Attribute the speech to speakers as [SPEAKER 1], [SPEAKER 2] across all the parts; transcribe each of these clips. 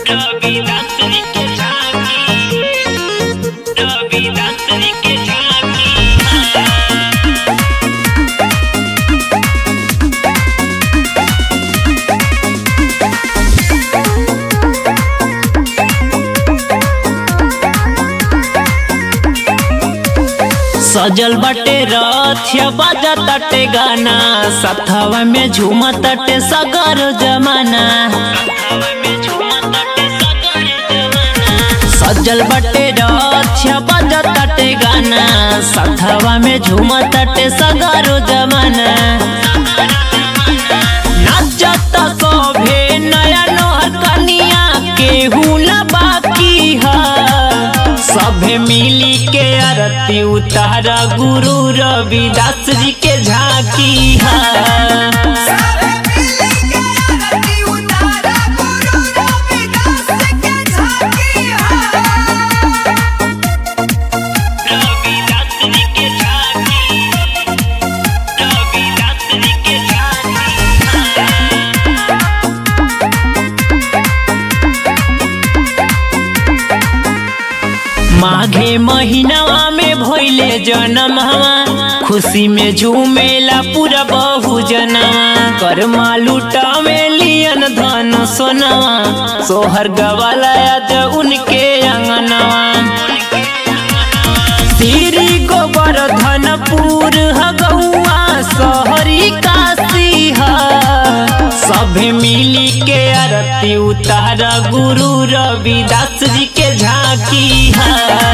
[SPEAKER 1] रविदास जी के झांकी, रविदास जी के झांकी। सजल बटे रथिया बाजा तटे गाना, सथवा में झूम तटे सगर जमाना। सजल बटे रथिया बाजा तटे गाना, सथवा में झूम तटे सगर जमाना। नाचत सोभे नया नोहर कनिया, केहू न बाकी है। सभे मिली के आरती उतारा, गुरु रविदास जी के झांकी है। माघे महीनावा में भइले जन्म हवा, खुशी में झूमेला पूरा बहु जनवा। करमा लुटावे लियन धन सोनवा, सोहर गवाला आज उनके अंगनवा। श्री गोवर्धनपुर हगुआ सहरी काशी है। सभे मिली के आरती उतारा, गुरु रविदास जी के झांकी है।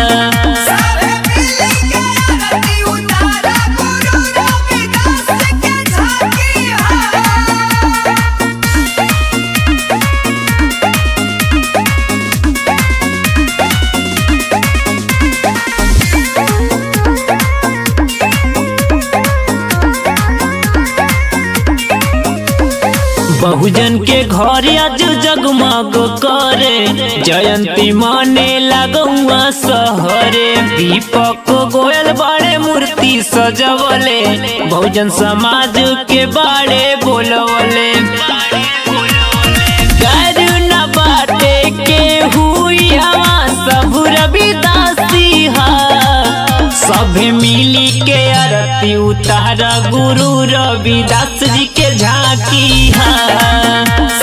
[SPEAKER 1] बहुजन के घर आज जगमग करे, जयंती माने लगुआ सहरे। दीपक गोयल बड़े मूर्ति सजवले, बहुजन समाज के बाड़े बोलवले। कर न बाटे के हुई हवा, सब रविदासी है। सभे मिली के आरती उतारा, गुरु रविदास जी के झांकी है।